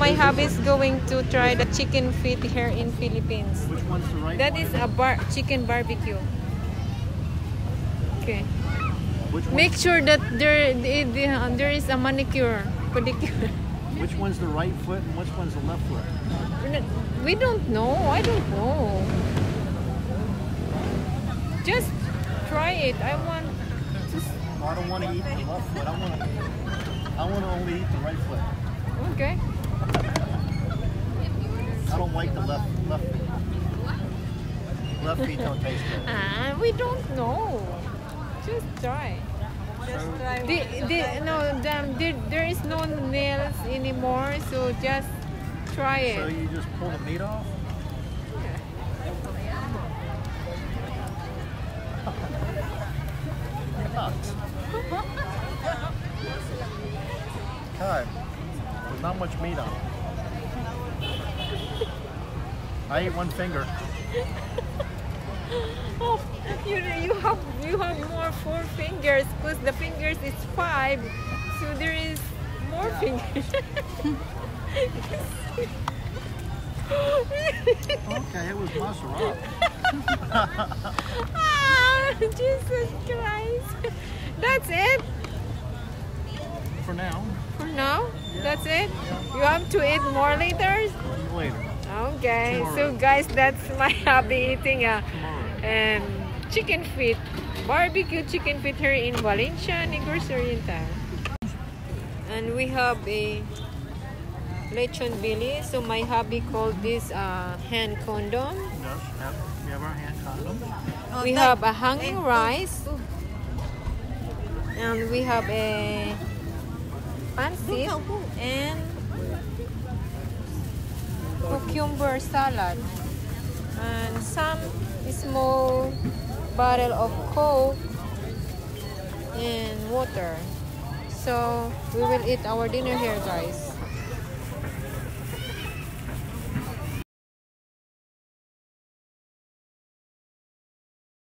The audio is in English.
my hubby is going to try the chicken feet here in Philippines. Which one's the right That one? is a chicken barbecue. Okay. Which one? Make sure that there is a manicure, pedicure. Which one's the right foot and which one's the left foot? We don't know. I don't know. Just try it. I want. I don't want to eat the left foot. I want to only eat the right foot. Okay. I don't like the left feet. Left feet don't taste good. We don't know. Just try. Just try. There is no nails anymore, so just try So it. you just pull the meat off? God, there's not much meat on it. I ate one finger. Oh, you have more 4 fingers because the fingers is 5, so there is more fingers. Okay, it was mozzarella. Ah, Jesus Christ. That's it For now. for now? Yeah. That's it? You have to eat more later? Later. Okay, Tomorrow. so guys, that's my hobby eating Tomorrow. chicken feet, barbecue chicken feet here in Valencia, Negros Oriental. And we have a lechon billy, so my hubby called this hand condom. Yes, we have our hand condom. Oh, We have a hanging rice, and we have a pancit and cucumber salad, and some small bottle of Coke and water. So we will eat our dinner here, guys.